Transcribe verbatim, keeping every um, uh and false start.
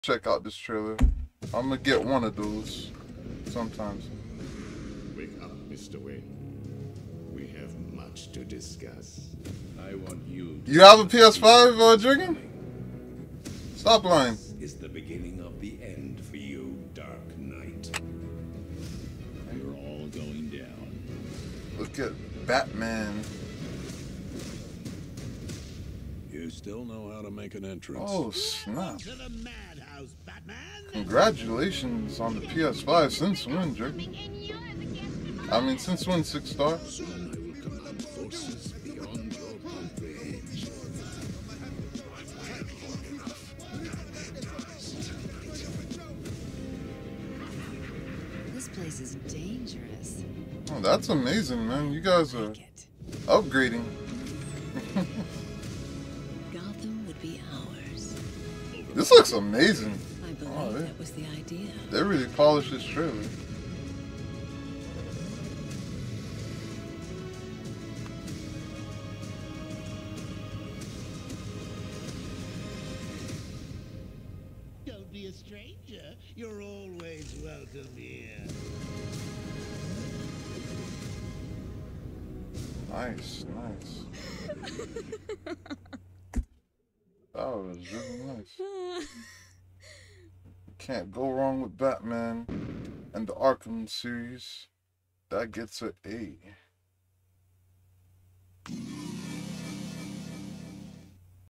check out this trailer. I'm gonna get one of those sometimes. Wake up, Mister Wayne. We have much to discuss. I want you. You have a P S five, uh, Dragon? Stop lying. This is the beginning of the end for you, Dark Knight. You're all going down. Look at Batman. You still know how to make an entrance. Oh, snap. To the madhouse, Batman. Congratulations on the P S five. Since when, Dragon? I mean, since when, six star? Soon I will command forces beyond your comprehension. This place is dangerous. Oh, that's amazing, man. You guys are Like it. upgrading. Gotham would be ours. This looks amazing. I believe Oh, they- that was the idea. They really polished this trailer. Don't be a stranger. You're always welcome here. Nice, nice. That was really nice. Can't go wrong with Batman and the Arkham series. That gets an A.